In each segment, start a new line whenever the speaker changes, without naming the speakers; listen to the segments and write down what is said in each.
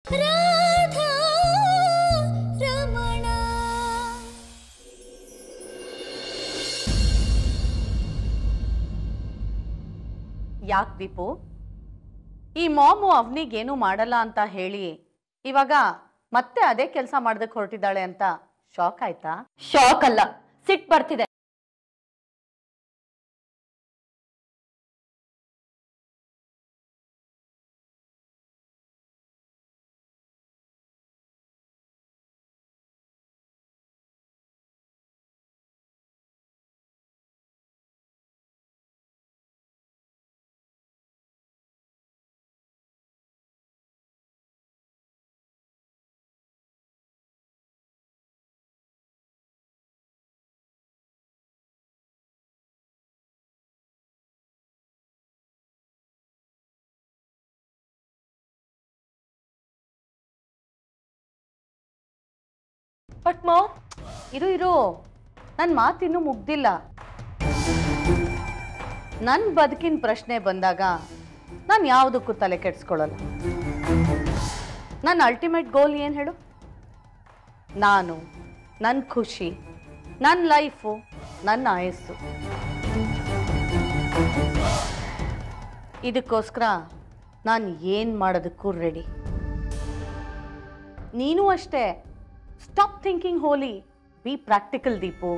ರಾಧಾ ರಮಣ.
ಯಾಕೆ ದೀಪು, ಈ ಮಾಮು ಅವನಿಗೇನು ಮಾಡಲ್ಲ ಅಂತ ಹೇಳಿ ಇವಾಗ ಮತ್ತೆ ಅದೇ ಕೆಲಸ ಮಾಡೋದಕ್ಕೆ ಹೊರಟಿದ್ದಾಳೆ ಅಂತ ಶಾಕ್ ಆಯ್ತಾ?
ಶಾಕ್ ಅಲ್ಲ, ಸಿಟ್ ಬರ್ತಿದೆ. ಬಟ್ ಮಾಮ್,
ಇರು, ನನ್ನ ಮಾತಿನ್ನೂ ಮುಗ್ದಿಲ್ಲ. ನನ್ನ ಬದುಕಿನ ಪ್ರಶ್ನೆ ಬಂದಾಗ ನಾನು ಯಾವುದಕ್ಕೂ ತಲೆ ಕೆಡಿಸ್ಕೊಳ್ಳಲ್ಲ. ನನ್ನ ಅಲ್ಟಿಮೇಟ್ ಗೋಲ್ ಏನು ಹೇಳು? ನಾನು, ನನ್ನ ಖುಷಿ, ನನ್ನ ಲೈಫು, ನನ್ನ ಆಯಸ್ಸು. ಇದಕ್ಕೋಸ್ಕರ ನಾನು ಏನು ಮಾಡೋದಕ್ಕೂ ರೆಡಿ. ನೀನು ಅಷ್ಟೇ. ಸ್ಟಾಪ್ ಥಿಂಕಿಂಗ್ ಹೋಲಿ, ಬಿ ಪ್ರಾಕ್ಟಿಕಲ್ ದೀಪು.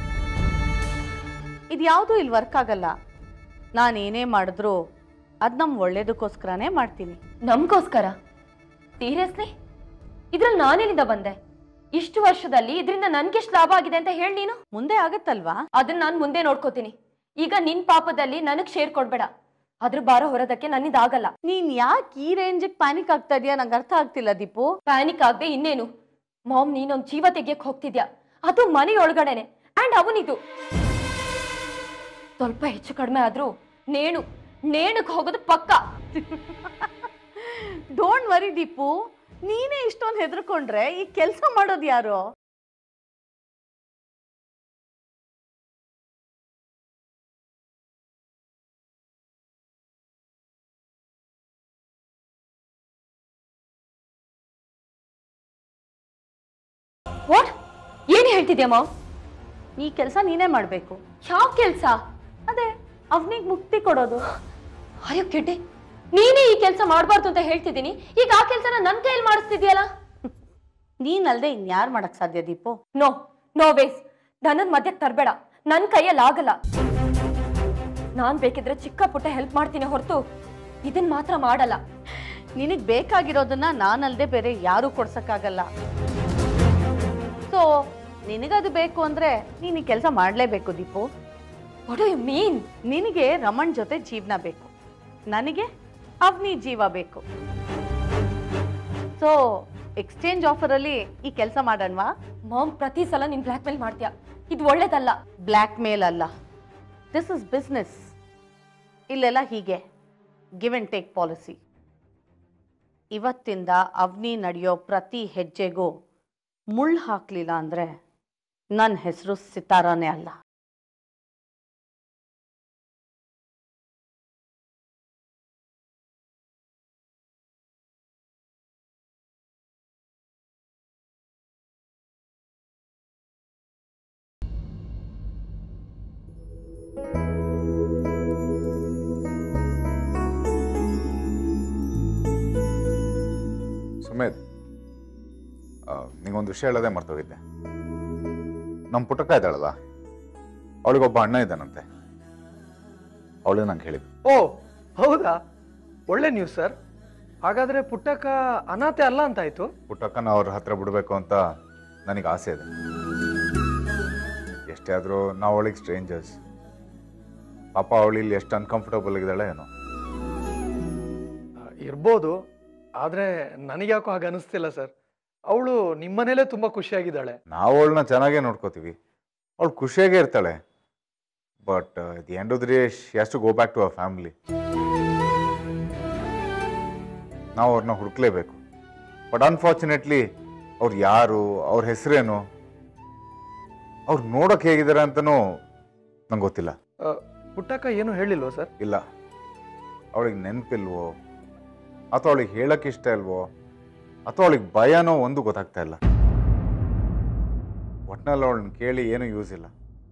ಇದ್ಯಾವುದೂ ಇಲ್ಲಿ ವರ್ಕ್ ಆಗಲ್ಲ. ನಾನೇನೇ ಮಾಡಿದ್ರೂ ಅದು ನಮ್ಮ ಒಳ್ಳೇದಕ್ಕೋಸ್ಕರನೇ ಮಾಡ್ತೀನಿ.
ನಮಗೋಸ್ಕರ? ಸೀರಿಯಸ್ಲಿ? ಇದ್ರಲ್ಲಿ ನಾನೇನಿಂದ ಬಂದೆ? ಇಷ್ಟು ವರ್ಷದಲ್ಲಿ ಇದರಿಂದ ನನ್ಗೆಷ್ಟು ಲಾಭ ಆಗಿದೆ ಅಂತ ಹೇಳಿ ನೀನು.
ಮುಂದೆ ಆಗತ್ತಲ್ವಾ?
ಅದನ್ನ ನಾನು ಮುಂದೆ ನೋಡ್ಕೋತೀನಿ. ಈಗ ನಿನ್ ಪಾಪದಲ್ಲಿ ನನಗ್ ಶೇರ್ ಕೊಡ್ಬೇಡ. ಅದ್ರ ಭಾರ ಹೊರೋದಕ್ಕೆ ನನ್ನಿಂದ ಆಗಲ್ಲ.
ನೀನ್ ಯಾಕೆ ಈ ರೇಂಜಿಗೆ ಪ್ಯಾನಿಕ್ ಆಗ್ತಾ ಇದೆಯಾ? ನಂಗೆ ಅರ್ಥ ಆಗ್ತಿಲ್ಲ ದೀಪು.
ಪ್ಯಾನಿಕ್ ಆಗದೆ ಇನ್ನೇನು? ಮಾಮ್, ನೀನೊಂದು ಜೀವ ತೆಗಿಯಕ್ ಹೋಗ್ತಿದ್ಯಾ, ಅದು ಮನೆಯೊಳಗಡೆನೆ. ಅಂಡ್ ಅವನಿದು ಸ್ವಲ್ಪ ಹೆಚ್ಚು ಕಡಿಮೆ ಆದ್ರೂ ನೇಣಕ್ ಹೋಗೋದು ಪಕ್ಕ.
ಡೋಂಟ್ ವರಿ ದೀಪು, ನೀನೇ ಇಷ್ಟೊಂದು ಹೆದರ್ಕೊಂಡ್ರೆ ಈ ಕೆಲಸ ಮಾಡೋದು ಯಾರು?
ವಾಟ್? ಏನ್ ಹೇಳ್ತಿದ್ಯಾ ಮಾಮ್?
ಈ ಕೆಲಸ ನೀನೇ ಮಾಡ್ಬೇಕು.
ಯಾವ ಕೆಲ್ಸ?
ಅದೇ ಅವನಿಗೆ ಮುಕ್ತಿ ಕೊಡೋದು.
ಅಯ್ಯೋ ಕಿಡ್ಡಿ, ನೀನೇ ಈ ಕೆಲಸ ಮಾಡಬಾರ್ದು ಅಂತ ಹೇಳ್ತಿದ್ದೀನಿ, ಈಗ ಆ ಕೆಲಸನ ನನ್ನ ಕೈಯಲ್ಲಿ ಮಾಡಿಸ್ತಿದ್ಯಲ್ಲ.
ನೀನಲ್ದೆ ಇನ್ಯಾರು ಮಾಡಕ್ ಸಾಧ್ಯ ದೀಪು?
No ways. ನನ್ನನ್ ಮಧ್ಯಕ್ಕೆ ತರಬೇಡ, ನನ್ನ ಕೈಯಲ್ಲಿ ಆಗಲ್ಲ. ನಾನ್ ಬೇಕಿದ್ರೆ ಚಿಕ್ಕ ಪುಟ್ಟ ಹೆಲ್ಪ್ ಮಾಡ್ತೀನಿ ಹೊರತು ಇದನ್ ಮಾತ್ರ ಮಾಡಲ್ಲ.
ನಿನಗ್ ಬೇಕಾಗಿರೋದನ್ನ ನಾನಲ್ದೆ ಬೇರೆ ಯಾರು ಕೊಡ್ಸಕ್ಕಾಗಲ್ಲ. ಸೊ ನಿನಗದು ಬೇಕು ಅಂದ್ರೆ ನೀನು ಈ ಕೆಲಸ ಮಾಡ್ಲೇಬೇಕು Deepu.
What do you mean?
ನಿನಗೆ ರಮಣ್ ಜೊತೆ ಜೀವನ ಬೇಕು, ನನಗೆ ಅವನಿ ಜೀವ ಬೇಕು. ಸೊ ಎಕ್ಸ್ಚೇಂಜ್ ಆಫರ್ ಅಲ್ಲಿ ಈ ಕೆಲಸ ಮಾಡೋಣವಾ?
ಮಾಮ್, ಪ್ರತಿ ಸಲ ನೀನ್ ಬ್ಲ್ಯಾಕ್ ಮೇಲ್ ಮಾಡ್ತೀಯ, ಇದು ಒಳ್ಳೇದಲ್ಲ.
ಬ್ಲ್ಯಾಕ್ ಮೇಲ್ ಅಲ್ಲ, ದಿಸ್ ಇಸ್ ಬಿಸ್ನೆಸ್. ಇಲ್ಲೆಲ್ಲ ಹೀಗೆ ಗಿವ್ ಅಂಡ್ ಟೇಕ್ ಪಾಲಿಸಿ. ಇವತ್ತಿಂದ ಅವನಿ ನಡೆಯೋ ಪ್ರತಿ ಹೆಜ್ಜೆಗೂ ಮುಳ್ಳು ಹಾಕ್ಲಿಲ್ಲ ಅಂದ್ರೆ ನನ್ನ ಹೆಸರು ಸಿತಾರಾನೇ ಅಲ್ಲ.
ಸುಮೇಧ್, ನಿಂಗೊಂದು ವಿಷಯ ಹೇಳೋದೇ ಮರ್ತೋಗಿದ್ದೆ. ನಮ್ಮ ಪುಟ್ಟಕ್ಕ ಇದ್ದಾಳಲ್ಲ, ಅವಳಿಗೊಬ್ಬ ಅಣ್ಣ ಇದ್ದಾನಂತೆ. ಅವಳು ನಂಗೆ ಹೇಳಿದ್ದು.
ಓ ಹೌದಾ, ಒಳ್ಳೆ ನ್ಯೂಸ್ ಸರ್. ಹಾಗಾದ್ರೆ ಪುಟ್ಟಕ್ಕ ಅನಾಥೆ ಅಲ್ಲ ಅಂತಾಯ್ತು.
ಪುಟ್ಟಕ್ಕನ ಅವ್ರ ಹತ್ರ ಬಿಡಬೇಕು ಅಂತ ನನಗೆ ಆಸೆ ಇದೆ. ಎಷ್ಟೇ ಆದರೂ ನಾವು ಅವಳಿಗೆ ಸ್ಟ್ರೇಂಜರ್ಸ್. ಪಾಪ ಅವಳು ಇಲ್ಲಿ ಎಷ್ಟು ಅನ್ಕಂಫರ್ಟಬಲ್ ಆಗಿದ್ದಾಳೆ ಏನೋ.
ಇರ್ಬೋದು, ಆದ್ರೆ ನನಗ್ಯಾಕೋ ಹಾಗೆ ಅನಿಸ್ತಿಲ್ಲ ಸರ್. ಅವಳು ನಿಮ್ಮನೇಲೆ ತುಂಬಾ ಖುಷಿಯಾಗಿದ್ದಾಳೆ.
ನಾವು ಅವಳನ್ನ ಚೆನ್ನಾಗೇ ನೋಡ್ಕೋತೀವಿ, ಅವಳು ಖುಷಿಯಾಗೇ ಇರ್ತಾಳೆ. But the end of the day she has to go back to our family. ನಾವು ಅವ್ರನ್ನ ಹುಡುಕ್ಲೇಬೇಕು. ಬಟ್ ಅನ್ಫಾರ್ಚುನೇಟ್ಲಿ ಅವ್ರು ಯಾರು, ಅವ್ರ ಹೆಸರೇನು, ಅವ್ರು ನೋಡೋಕೆ ಹೇಗಿದ್ದಾರೆ ಅಂತನೂ ನಂಗೆ ಗೊತ್ತಿಲ್ಲ.
ಪುಟ್ಟಕ್ಕ ಏನು ಹೇಳಿಲ್ವೋ ಸರ್?
ಇಲ್ಲ, ಅವಳಿಗೆ ನೆನಪಿಲ್ವೋ ಅಥವಾ ಅವಳಿಗೆ ಹೇಳಕ್ಕೆ ಇಷ್ಟ ಇಲ್ವೋ ಅಥವಾ ಅವಳಿಗೆ ಭಯನೋ ಒಂದು ಗೊತ್ತಾಗ್ತಾ ಇಲ್ಲ. ಒಟ್ನಲ್ಲಿ ಅವಳನ್ನ ಕೇಳಿ ಏನೂ ಯೂಸ್ ಇಲ್ಲ.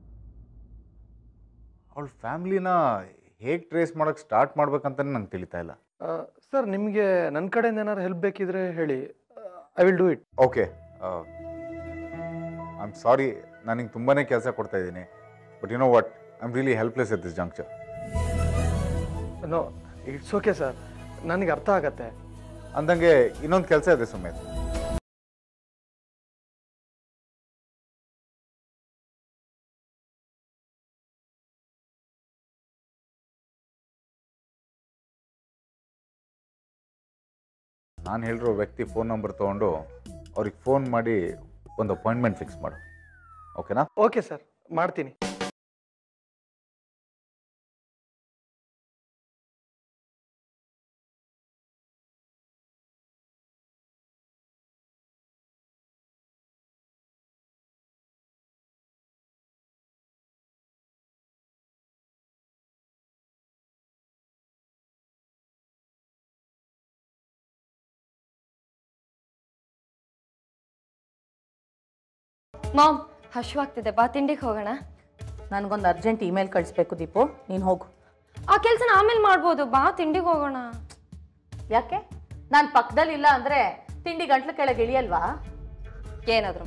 ಅವಳ ಫ್ಯಾಮ್ಲಿನ ಹೇಗೆ ಟ್ರೇಸ್ ಮಾಡೋಕ್ಕೆ ಸ್ಟಾರ್ಟ್ ಮಾಡ್ಬೇಕಂತಲೇ ನಂಗೆ ತಿಳಿತಾ ಇಲ್ಲ.
ಸರ್, ನಿಮಗೆ ನನ್ನ ಕಡೆಯಿಂದ ಏನಾದ್ರು ಹೆಲ್ಪ್ ಬೇಕಿದ್ರೆ ಹೇಳಿ, I will do it.
Okay, I am sorry, ನನಗೆ ತುಂಬಾ ಕೆಲಸ ಕೊಡ್ತಾ ಇದ್ದೀನಿ. But you know what, I am really helpless at this junction.
No, it's okay sir, ನನಗೆ ಅರ್ಥ ಆಗತ್ತೆ.
ಅಂದಂಗೆ ಇನ್ನೊಂದು ಕೆಲಸ ಇದೆ ಸುಮೇತ್. ನಾನು ಹೇಳಿರೋ ವ್ಯಕ್ತಿ ಫೋನ್ ನಂಬರ್ ತೊಗೊಂಡು ಅವ್ರಿಗೆ ಫೋನ್ ಮಾಡಿ ಒಂದು ಅಪಾಯಿಂಟ್ಮೆಂಟ್ ಫಿಕ್ಸ್ ಮಾಡು. ಓಕೆನಾ?
ಓಕೆ ಸರ್, ಮಾಡ್ತೀನಿ.
ಮಾಮ್, ಹಶ್ವಾಗ್ತಿದೆ, ಬಾ ತಿಂಡಿಗೆ ಹೋಗೋಣ.
ನನಗೊಂದು ಅರ್ಜೆಂಟ್ ಇಮೇಲ್ ಕಳಿಸ್ಬೇಕು ದೀಪು, ನೀನು ಹೋಗು.
ಆ ಕೆಲಸನ ಆಮೇಲೆ ಮಾಡ್ಬೋದು, ಬಾ ತಿಂಡಿಗೆ ಹೋಗೋಣ.
ಯಾಕೆ? ನಾನು ಪಕ್ಕದಲ್ಲಿಲ್ಲ ಅಂದರೆ ತಿಂಡಿ ಗಂಟ್ಲು ಕೆಳಗೆ ಇಳಿಯಲ್ವಾ?
ಏನಾದರೂ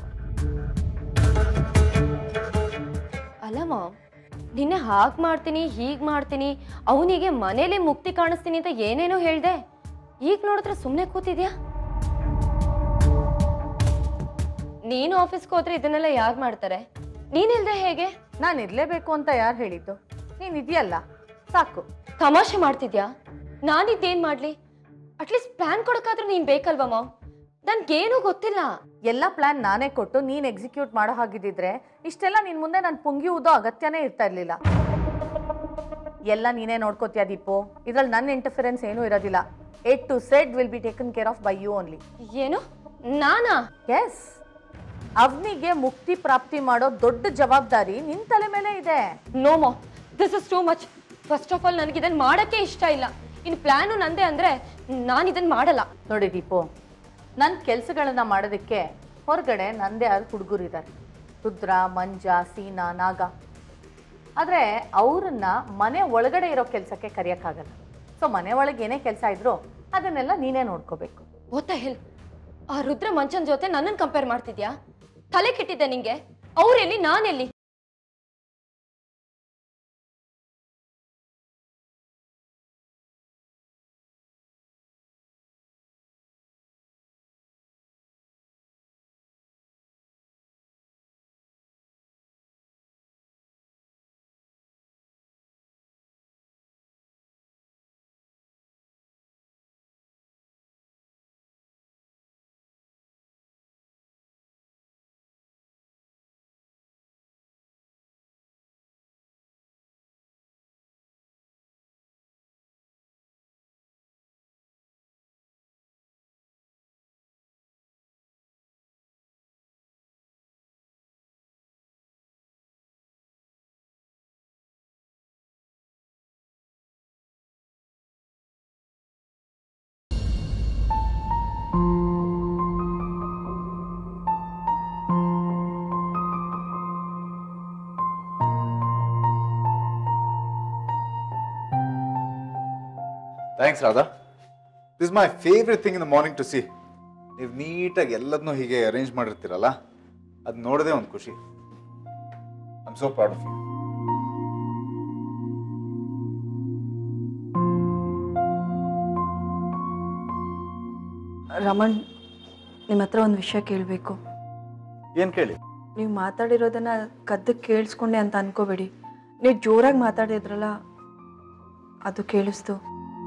ಅಲ್ಲ ಮಾಮ್, ನಿನ್ನೆ ಹಾಗೆ ಮಾಡ್ತೀನಿ ಹೀಗೆ ಮಾಡ್ತೀನಿ, ಅವನಿಗೆ ಮನೇಲಿ ಮುಕ್ತಿ ಕಾಣಿಸ್ತೀನಿ ಅಂತ ಏನೇನೋ ಹೇಳ್ದೆ. ಈಗ ನೋಡಿದ್ರೆ ಸುಮ್ಮನೆ ಕೂತಿದ್ಯಾ? ನೀನು ಆಫೀಸ್ಗೆ ಹೋದ್ರೆ ಇದನ್ನೆಲ್ಲ ಯಾರು ಮಾಡ್ತಾರೆ? ನೀನಿಲ್ದೆ ಹೇಗೆ?
ನಾನು ಇರಲೇಬೇಕು ಅಂತ ಯಾರು ಹೇಳಿದ್ದು? ನೀನು ಇದೆಯಲ್ಲ, ಸಾಕು.
ತಮಾಷೆ ಮಾಡ್ತಿದ್ಯಾ? ನಾನಿದ್ದೇನು ಮಾಡಲಿ? ಅಟ್ಲೀಸ್ಟ್ ಪ್ಲಾನ್ ಕೊಡೋಕ್ಕಾದ್ರೂ ನೀನು ಬೇಕಲ್ವಾ ಮಾಮ್? ನನ್ಗೇನೂ ಗೊತ್ತಿಲ್ಲ.
ಎಲ್ಲ ಪ್ಲಾನ್ ನಾನೇ ಕೊಟ್ಟು ನೀನು ಎಕ್ಸಿಕ್ಯೂಟ್ ಮಾಡೋ ಹಾಗಿದ್ದಿದ್ರೆ ಇಷ್ಟೆಲ್ಲ ನಿನ್ನ ಮುಂದೆ ನಾನು ಪುಂಗಿ ಊದೋ ಅಗತ್ಯನೇ ಇರ್ತಾ ಇರಲಿಲ್ಲ. ಎಲ್ಲ ನೀನೇ ನೋಡ್ಕೋತೀಯ ದೀಪು, ಇದ್ರಲ್ಲಿ ನನ್ನ ಇಂಟರ್ಫಿರೆನ್ಸ್ ಏನೂ ಇರೋದಿಲ್ಲ. A to Z will be taken care of by you only.
ಏನು? ನಾನಾ?
ಎಸ್, ಅವನಿಗೆ ಮುಕ್ತಿ ಪ್ರಾಪ್ತಿ ಮಾಡೋ ದೊಡ್ಡ ಜವಾಬ್ದಾರಿ ನಿನ್ನ ತಲೆ ಮೇಲೆ ಇದೆ.
No mom, this is too much. First of all ನನಗೆ ಇದನ್ನು ಮಾಡೋಕ್ಕೆ ಇಷ್ಟ ಇಲ್ಲ. ಇನ್ನು ಪ್ಲಾನು ನಂದೇ ಅಂದರೆ ನಾನು ಇದನ್ನು ಮಾಡಲ್ಲ.
ನೋಡಿ ದೀಪು, ನನ್ನ ಕೆಲಸಗಳನ್ನ ಮಾಡೋದಕ್ಕೆ ಹೊರಗಡೆ ನಂದೇ ಆದ ಹುಡುಗರಿದ್ದಾರೆ, ರುದ್ರ, ಮಂಜ, ಸೀನಾ, ನಾಗ. ಆದರೆ ಅವರನ್ನ ಮನೆ ಒಳಗಡೆ ಇರೋ ಕೆಲಸಕ್ಕೆ ಕರೆಯೋಕ್ಕಾಗಲ್ಲ. ಸೊ ಮನೆ ಒಳಗೆ ಏನೇ ಕೆಲಸ ಇದ್ರೂ ಅದನ್ನೆಲ್ಲ ನೀನೇ ನೋಡ್ಕೋಬೇಕು.
What the hell? ಆ ರುದ್ರ ಮಂಚನ್ ಜೊತೆ ನನ್ನನ್ನು ಕಂಪೇರ್ ಮಾಡ್ತಿದ್ಯಾ? ತಲೆ ಕೆಟ್ಟಿದ್ದೆ ನಿಂಗೆ? ಅವರೆಲ್ಲಿ, ನಾನೆಲ್ಲಿ?
Thanks Radha. This my favourite thing in the morning to see. ನೀವು ನೀಟಾಗಿ ಎಲ್ಲದನ್ನೂ ಹೀಗೆ ಅರೇಂಜ್ ಮಾಡಿರ್ತೀರಲ್ಲ, ಅದು ನೋಡೋದೇ ಒಂದು ಖುಷಿ. I am so proud of you.
Raman, ನಿಮ್ಮ ಹತ್ರ ಒಂದು ವಿಷಯ ಕೇಳಬೇಕು.
ಏನು ಕೇಳಿ?
ನೀವು ಮಾತಾಡಿರೋದನ್ನ ಕದ್ದಕ್ಕೆ ಕೇಳಿಸ್ಕೊಂಡೆ ಅಂತ ಅನ್ಕೋಬೇಡಿ. ನೀವು ಜೋರಾಗಿ ಮಾತಾಡಿದ್ರಲ್ಲ, ಅದು ಕೇಳಿಸ್ತು.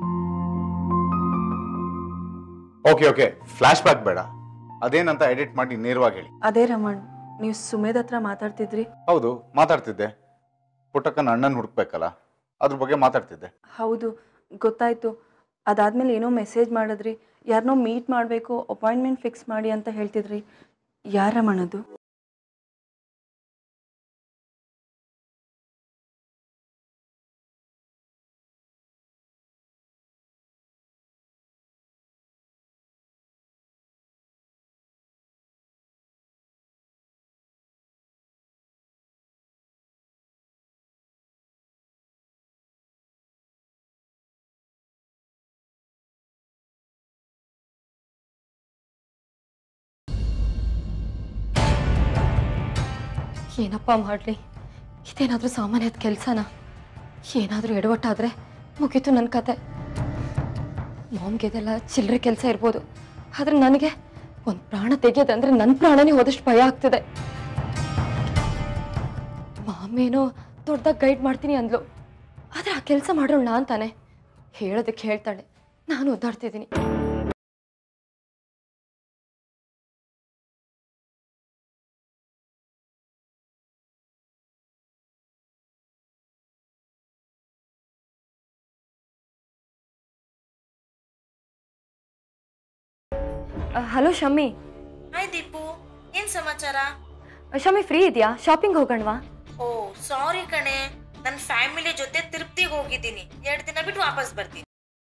ಓಕೆ ಓಕೆ, ಫ್ಲಾಶ್ ಬ್ಯಾಕ್ ಬೇಡ. ಅದೇನಂತ ಎಡಿಟ್ ಮಾಡಿ ನೇರವಾಗಿ ಹೇಳಿ.
ಅದೇ ರಮಣ್, ನೀವು ಸುಮೇಧ್ ಹತ್ರ ಮಾತಾಡ್ತಿದ್ರಿ.
ಹೌದು, ಮಾತಾಡ್ತಿದ್ದೆ. ಪುಟ್ಟಕ್ಕನ ಅಣ್ಣನ ಹುಡುಕ್ಬೇಕಲ್ಲ, ಅದ್ರ ಬಗ್ಗೆ ಮಾತಾಡ್ತಿದ್ದೆ.
ಹೌದು, ಗೊತ್ತಾಯ್ತು. ಅದಾದ್ಮೇಲೆ ಏನೋ ಮೆಸೇಜ್ ಮಾಡಿದ್ರಿ, ಯಾರನ್ನೋ ಮೀಟ್ ಮಾಡಬೇಕು, ಅಪಾಯಿಂಟ್ಮೆಂಟ್ ಫಿಕ್ಸ್ ಮಾಡಿ ಅಂತ ಹೇಳ್ತಿದ್ರಿ. ಯಾರ ರಮಣ್ ಅದು?
ಏನಪ್ಪ ಮಾಡಲಿ, ಇದೇನಾದರೂ ಸಾಮಾನ್ಯದ ಕೆಲಸನ? ಏನಾದರೂ ಎಡವಟ್ಟಾದರೆ ಮುಗೀತು ನನ್ನ ಕತೆ. ಮಾಮ್ಗೆ ಇದೆಲ್ಲ ಚಿಲ್ಲರೆ ಕೆಲಸ ಇರ್ಬೋದು, ಆದರೆ ನನಗೆ ಒಂದು ಪ್ರಾಣ ತೆಗೆಯೋದಂದ್ರೆ ನನ್ನ ಪ್ರಾಣನೇ ಹೋದಷ್ಟು ಭಯ ಆಗ್ತಿದೆ. ಮಾಮೇನೋ ದೊಡ್ಡದಾಗಿ ಗೈಡ್ ಮಾಡ್ತೀನಿ ಅಂದ್ಲು, ಆದರೆ ಆ ಕೆಲಸ ಮಾಡೋಳು ನಾನು ತಾನೆ. ಹೇಳೋದಕ್ಕೆ ಹೇಳ್ತಾಳೆ, ನಾನು ಒದ್ದಾಡ್ತಿದ್ದೀನಿ. ಹಲೋ ಶಮ್ಮಿ.
ಹಾಯ್ ದೀಪು, ಏನ್ ಸಮಾಚಾರ?
ಶಮ್ಮಿ ಫ್ರೀ ಇದೆಯಾ? ಶಾಪಿಂಗ್ ಹೋಗೋಣವಾ?
ಓ ಸಾರಿ ಕಣೆ, ನನ್ನ ಫ್ಯಾಮಿಲಿ ಜೊತೆ ತಿರುಪ್ತಿಗೆ ಹೋಗಿದ್ದೀನಿ. 2 ದಿನ ಬಿಟ್ಟು ವಾಪಸ್ ಬರ್ತೀನಿ.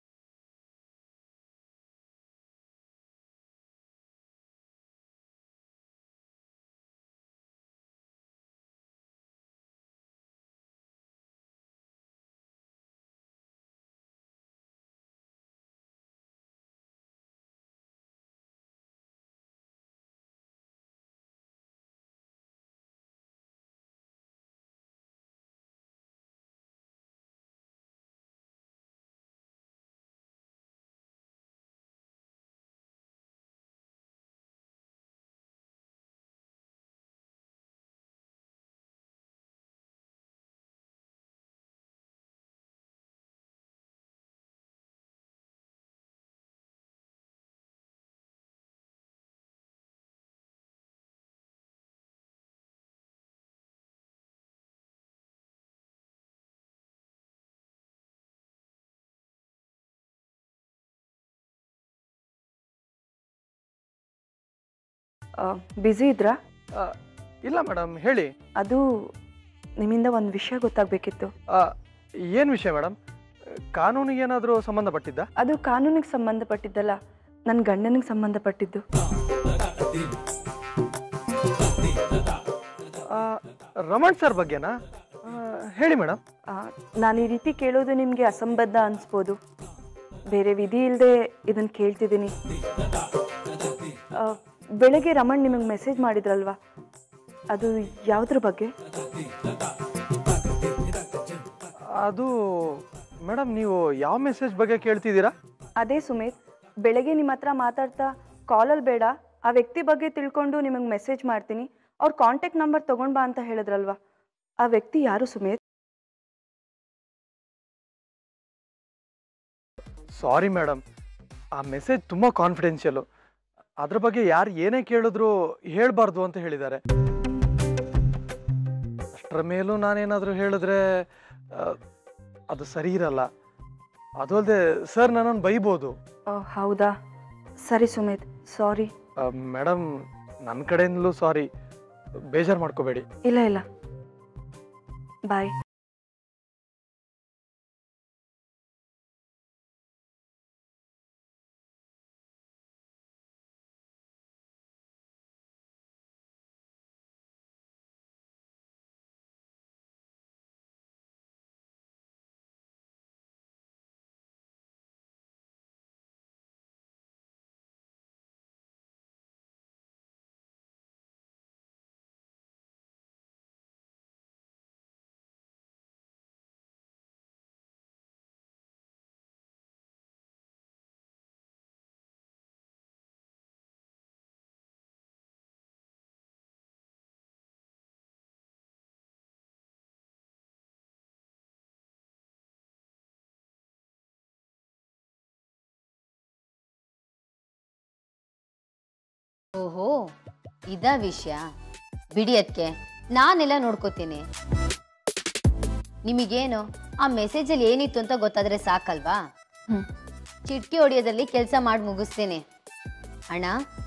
ಬ್ಯುಸಿ ಇದ್ರಾ?
ಇಲ್ಲ ಮೇಡಮ್, ಹೇಳಿ.
ಅದು ನಿಮ್ಮಿಂದ ಒಂದು ವಿಷಯ ಗೊತ್ತಾಗಬೇಕಿತ್ತು.
ಏನು ವಿಷಯ ಮೇಡಮ್? ಕಾನೂನಿಗೆ ಏನಾದರೂ ಸಂಬಂಧಪಟ್ಟಿದ್ದ?
ಅದು ಕಾನೂನಿಗೆ ಸಂಬಂಧಪಟ್ಟಿದ್ದಲ್ಲ, ನನ್ನ ಗಂಡನಿಗೆ ಸಂಬಂಧಪಟ್ಟಿದ್ದು.
ರಮಣ್ ಸರ್ ಬಗ್ಗೆನಾ? ಹೇಳಿ ಮೇಡಮ್.
ನಾನು ಈ ರೀತಿ ಕೇಳೋದು ನಿಮಗೆ ಅಸಂಬದ್ಧ ಅನಿಸ್ಬೋದು. ಬೇರೆ ವಿಧಿ ಇಲ್ಲದೆ ಇದನ್ನು ಕೇಳ್ತಿದ್ದೀನಿ. ಬೆಳಗ್ಗೆ ರಮಣ್ ನಿಮಗೆ ಮೆಸೇಜ್ ಮಾಡಿದ್ರಲ್ವಾ, ಅದು ಯಾವುದ್ರ ಬಗ್ಗೆ?
ಅದು ಮೇಡಮ್, ನೀವು ಯಾವ ಮೆಸೇಜ್ ಬಗ್ಗೆ ಕೇಳ್ತಿದ್ದೀರಾ?
ಅದೇ ಸುಮಿತ್, ಬೆಳಗ್ಗೆ ನಿಮ್ಮ ಹತ್ರ ಮಾತಾಡ್ತಾ ಕಾಲಲ್ಲಿ ಬೇಡ, ಆ ವ್ಯಕ್ತಿ ಬಗ್ಗೆ ತಿಳ್ಕೊಂಡು ನಿಮಗೆ ಮೆಸೇಜ್ ಮಾಡ್ತೀನಿ, ಅವ್ರ ಕಾಂಟ್ಯಾಕ್ಟ್ ನಂಬರ್ ತೊಗೊಂಡು ಬಾ ಅಂತ ಹೇಳಿದ್ರಲ್ವಾ, ಆ ವ್ಯಕ್ತಿ ಯಾರು ಸುಮಿತ್?
ಸಾರಿ ಮೇಡಮ್, ಆ ಮೆಸೇಜ್ ತುಂಬ ಕಾನ್ಫಿಡೆನ್ಷಿಯಲು. ಅದ್ರ ಬಗ್ಗೆ ಯಾರು ಏನೇ ಕೇಳಿದ್ರು ಹೇಳಬಾರ್ದು ಅಂತ ಹೇಳಿದ್ದಾರೆ. ಅಷ್ಟರ ಮೇಲೂ ನಾನೇನಾದರೂ ಹೇಳಿದ್ರೆ ಅದು ಸರಿ ಇರಲ್ಲ. ಅದು ಅಲ್ಲದೆ ಸರ್ ನನ್ನನ್ನು ಬೈಬೋದು.
ಹೌದಾ? ಸರಿ ಸುಮಿತ್, ಸಾರಿ.
ಮೇಡಮ್, ನನ್ನ ಕಡೆಯಿಂದಲೂ ಸಾರಿ, ಬೇಜಾರು ಮಾಡ್ಕೋಬೇಡಿ.
ಇಲ್ಲ ಇಲ್ಲ, ಬಾಯ್.
ಓಹೋ, ಇದ ವಿಷಯ. ಬಿಡಿ, ಅದಕ್ಕೆ ನಾನೆಲ್ಲ ನೋಡ್ಕೋತೀನಿ. ನಿಮಗೇನು ಆ ಮೆಸೇಜಲ್ಲಿ ಏನಿತ್ತು ಅಂತ ಗೊತ್ತಾದ್ರೆ ಸಾಕಲ್ವಾ? ಚಿಟ್ಕಿ ಹೊಡಿಯೋದಲ್ಲಿ ಕೆಲಸ ಮಾಡಿ ಮುಗಿಸ್ತೀನಿ. ಅಣ್ಣ,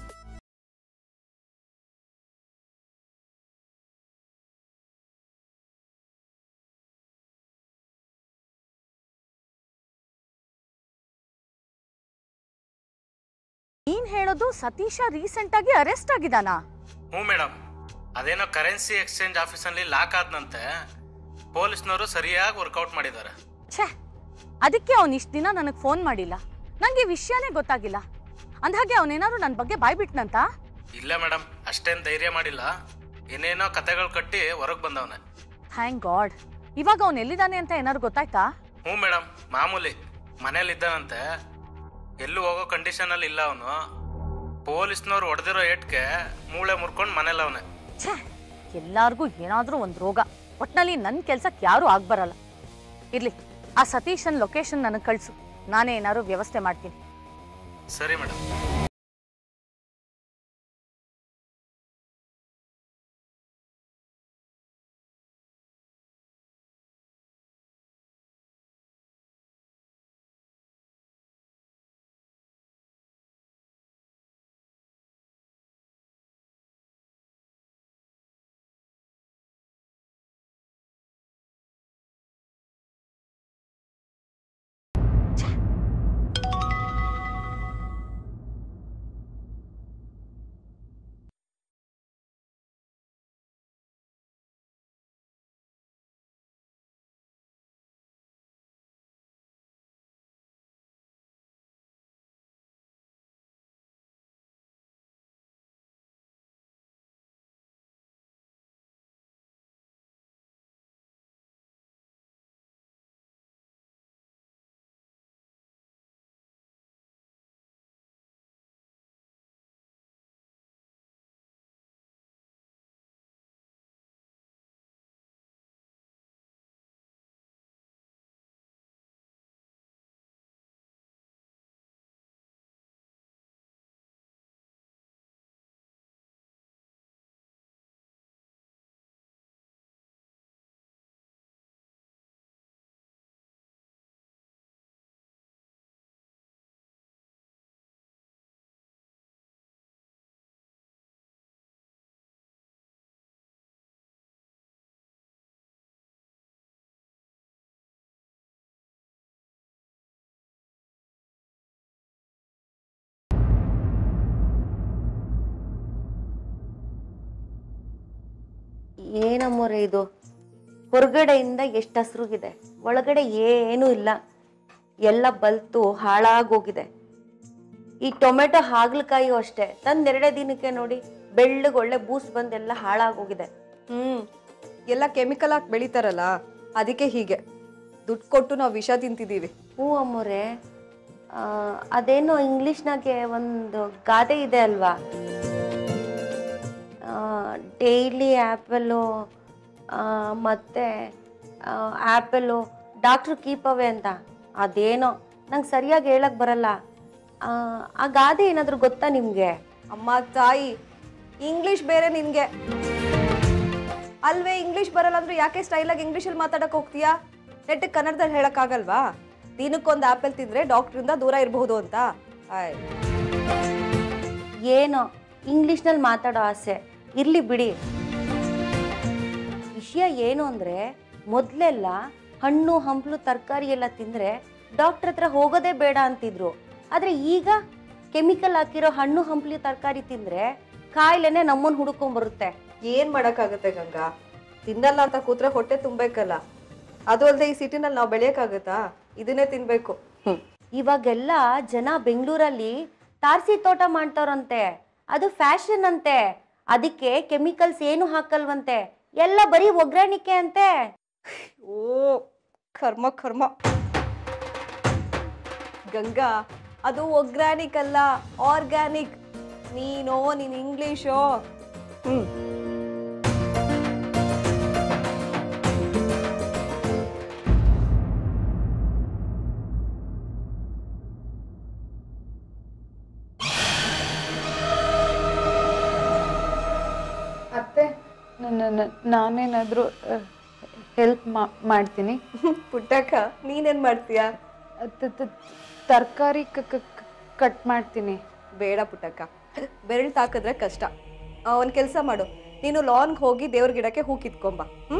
ನೀನ್ ಹೇಳೋದು ಸತೀಶ ರೀಸೆಂಟ್ ಆಗಿ ಅರೆಸ್ಟ್ ಆಗಿದಾನಾ?
ಹ್ಞೂ ಮೇಡಮ್, ಅದೇನೋ ಕರೆನ್ಸಿ ಎಕ್ಸ್ಚೇಂಜ್ ಆಫೀಸಲ್ಲಿ ಲಾಕ್ ಆದ್ನಂತೆ. ಪೊಲೀಸ್ನವರು ಸರಿಯಾಗಿ ವರ್ಕೌಟ್ ಮಾಡಿದ್ದಾರೆ.
ಛೇ, ಅದಕ್ಕೆ ಅವನು ಇಷ್ಟು ದಿನ ನನಗೆ ಫೋನ್ ಮಾಡಿಲ್ಲ. ನನಗೆ ವಿಷಯನೇ ಗೊತ್ತಾಗಿಲ್ಲ. ಅಂದ್ಹಾಗೆ ಅವನೇನಾದ್ರು ನನ್ನ ಬಗ್ಗೆ ಬಾಯ್ಬಿಟ್ನಂತ?
ಇಲ್ಲ ಮೇಡಮ್, ಅಷ್ಟೇನು ಧೈರ್ಯ ಮಾಡಿಲ್ಲ. ಏನೇನೋ ಕತೆಗಳು ಕಟ್ಟಿ ಹೊರಗೆ ಬಂದವನೆ.
Thank god. ಇವಾಗ ಅವನು ಎಲ್ಲಿದ್ದಾನೆ ಅಂತ ಏನಾದ್ರು ಗೊತ್ತಾಯ್ತಾ?
ಹ್ಞೂ ಮೇಡಮ್, ಮಾಮೂಲಿ ಮನೇಲಿದ್ದಾನಂತೆ. ಎಲ್ಲೂ ಹೋಗೋ ಕಂಡೀಷನಲ್ಲಿ ಇಲ್ಲ ಅವನು. ಪೊಲೀಸ್ನವ್ರು ಹೊಡೆದಿರೋ ಏಟ್ಗೆ ಮೂಳೆ ಮುರ್ಕೊಂಡು ಮನೇಲವನೆ.
ಛೇ, ಎಲ್ಲಾರ್ಗೂ ಏನಾದರೂ ಒಂದು ರೋಗ. ಒಟ್ನಲ್ಲಿ ನನ್ನ ಕೆಲ್ಸಕ್ಕೆ ಯಾರೂ ಆಗ್ಬರಲ್ಲ. ಇರ್ಲಿ, ಆ ಸತೀಶನ್ ಲೊಕೇಶನ್ ನನಗೆ ಕಳಿಸು, ನಾನೇ ಏನಾದ್ರು ವ್ಯವಸ್ಥೆ ಮಾಡ್ತೀನಿ.
ಸರಿ ಮೇಡಮ್.
ಏನಮ್ಮೋರೆ ಇದು, ಹೊರಗಡೆಯಿಂದ ಎಷ್ಟು ಹಸ್ರುಗಿದೆ, ಒಳಗಡೆ ಏನೂ ಇಲ್ಲ, ಎಲ್ಲ ಬಲ್ತು ಹಾಳಾಗೋಗಿದೆ. ಈ ಟೊಮೆಟೊ ಹಾಗಲಕಾಯಿಯೂ ಅಷ್ಟೇ, ತಂದೆರಡೇ ದಿನಕ್ಕೆ ನೋಡಿ ಬೆಳ್ಳಗೆ ಒಳ್ಳೆ ಬೂಸ್ಟ್ ಬಂದೆಲ್ಲ ಹಾಳಾಗೋಗಿದೆ.
ಎಲ್ಲ ಕೆಮಿಕಲ್ ಹಾಕಿ ಬೆಳಿತಾರಲ್ಲ, ಅದಕ್ಕೆ ಹೀಗೆ. ದುಡ್ಡು ಕೊಟ್ಟು ನಾವು ವಿಷ ತಿಂತಿದ್ದೀವಿ.
ಹ್ಞೂ ಅಮ್ಮೋರೆ, ಅದೇನೋ ಇಂಗ್ಲೀಷ್ನಾಗೆ ಒಂದು ಗಾದೆ ಇದೆ ಅಲ್ವಾ, ಡೈಲಿ ಆ್ಯಪಲ್ಲು ಮತ್ತು ಆ್ಯಪಲ್ಲು ಡಾಕ್ಟ್ರು ಕೀಪ್ ಅವೇ ಅಂತ. ಅದೇನೋ ನಂಗೆ ಸರಿಯಾಗಿ ಹೇಳಕ್ಕೆ ಬರಲ್ಲ. ಆ ಗಾದೆ ಏನಾದರೂ ಗೊತ್ತಾ ನಿಮಗೆ?
ಅಮ್ಮ ತಾಯಿ, ಇಂಗ್ಲೀಷ್ ಬೇರೆ ನಿನಗೆ ಅಲ್ವೇ? ಇಂಗ್ಲೀಷ್ ಬರಲ್ಲ ಅಂದ್ರೆ ಯಾಕೆ ಸ್ಟೈಲಾಗಿ ಇಂಗ್ಲೀಷಲ್ಲಿ ಮಾತಾಡಕ್ಕೆ ಹೋಗ್ತೀಯಾ? ನೆಟ್ಟಿಗೆ ಕನ್ನಡದಲ್ಲಿ ಹೇಳೋಕ್ಕಾಗಲ್ವಾ? ದಿನಕ್ಕೊಂದು ಆ್ಯಪಲ್ ತಿಂದರೆ ಡಾಕ್ಟ್ರಿಂದ ದೂರ ಇರಬಹುದು ಅಂತ.
ಏನೋ ಇಂಗ್ಲೀಷ್ನಲ್ಲಿ ಮಾತಾಡೋ ಆಸೆ ಇರಲಿ ಬಿಡಿ. ವಿಷಯ ಏನು ಅಂದರೆ, ಮೊದಲೆಲ್ಲ ಹಣ್ಣು ಹಂಪಲು ತರಕಾರಿ ಎಲ್ಲ ತಿಂದರೆ ಡಾಕ್ಟ್ರ್ ಹತ್ರ ಹೋಗೋದೇ ಬೇಡ ಅಂತಿದ್ರು. ಆದರೆ ಈಗ ಕೆಮಿಕಲ್ ಹಾಕಿರೋ ಹಣ್ಣು ಹಂಪಲು ತರಕಾರಿ ತಿಂದರೆ ಕಾಯಿಲೆನೇ ನಮ್ಮನ್ನು ಹುಡುಕೊಂಡ್ಬರುತ್ತೆ.
ಏನು ಮಾಡೋಕ್ಕಾಗುತ್ತೆ ಗಂಗಾ? ತಿನ್ನಲ್ಲ ಅಂತ ಕೂತ್ರೆ ಹೊಟ್ಟೆ ತುಂಬಬೇಕಲ್ಲ. ಅದು ಅಲ್ಲದೆ ಈ ಸಿಟಿನಲ್ಲಿ ನಾವು ಬೆಳೆಯೋಕ್ಕಾಗತ್ತಾ? ಇದನ್ನೇ ತಿನ್ನಬೇಕು.
ಇವಾಗೆಲ್ಲ ಜನ ಬೆಂಗಳೂರಲ್ಲಿ ತಾರಸಿ ತೋಟ ಮಾಡ್ತಾರಂತೆ, ಅದು ಫ್ಯಾಷನ್ ಅಂತೆ. ಅದಕ್ಕೆ ಕೆಮಿಕಲ್ಸ್ ಏನು ಹಾಕಲ್ವಂತೆ, ಎಲ್ಲ ಬರೀ ಒಗ್ಗರಣಿಕೆ ಅಂತೆ.
ಓ ಕರ್ಮ ಕರ್ಮ ಗಂಗಾ, ಅದು ಒಗ್ರಾನಿಕ್ ಅಲ್ಲ, ಆರ್ಗ್ಯಾನಿಕ್. ನೀನೋ ನೀನು ಇಂಗ್ಲೀಷೋ.
ಅತ್ತೆ, ನಾನೇನಾದರೂ ಹೆಲ್ಪ್ ಮಾಡ್ತೀನಿ.
ಪುಟ್ಟಕ್ಕ, ನೀನೇನು ಮಾಡ್ತೀಯಾ?
ತರಕಾರಿ ಕಟ್ ಮಾಡ್ತೀನಿ.
ಬೇಡ ಪುಟ್ಟಕ್ಕ, ಬೆರಳು ತಾಕಿದ್ರೆ ಕಷ್ಟ. ಒಂದು ಕೆಲಸ ಮಾಡು, ನೀನು ಲಾನ್ಗೆ ಹೋಗಿ ದೇವ್ರ ಗಿಡಕ್ಕೆ ಹೂ ಕಿತ್ಕೊಂಬ.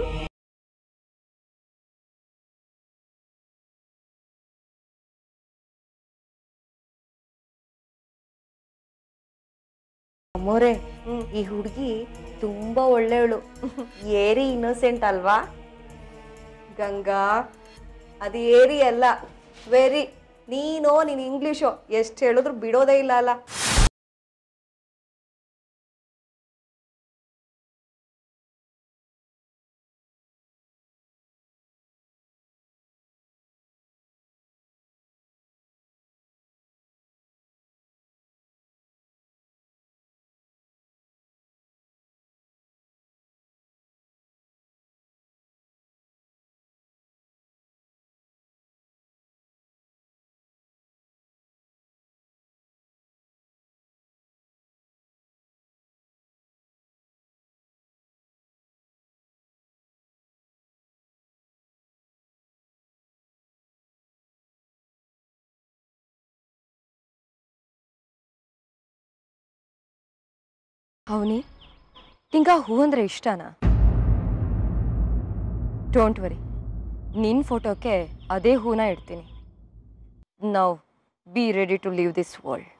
ಅಮ್ಮೋರೆ, ಈ ಹುಡುಗಿ ತುಂಬಾ ಒಳ್ಳೆಯವಳು, ಏರಿ ಇನ್ನೋಸೆಂಟ್ ಅಲ್ವಾ?
ಗಂಗಾ, ಅದು ಏರಿ ಅಲ್ಲ, ವೆರಿ. ನೀನೋ ನೀನು ಇಂಗ್ಲೀಷೋ, ಎಷ್ಟು ಹೇಳಿದ್ರು ಬಿಡೋದೇ ಇಲ್ಲ ಅಲ್ಲ.
ಅವನಿ ನಿಂಗೆ ಆ ಹೂ ಅಂದರೆ ಇಷ್ಟನಾ? ಡೋಂಟ್ ವರಿ, ನಿನ್ನ ಫೋಟೋಕ್ಕೆ ಅದೇ ಹೂನ ಇಡ್ತೀನಿ. Now be ready to leave this world.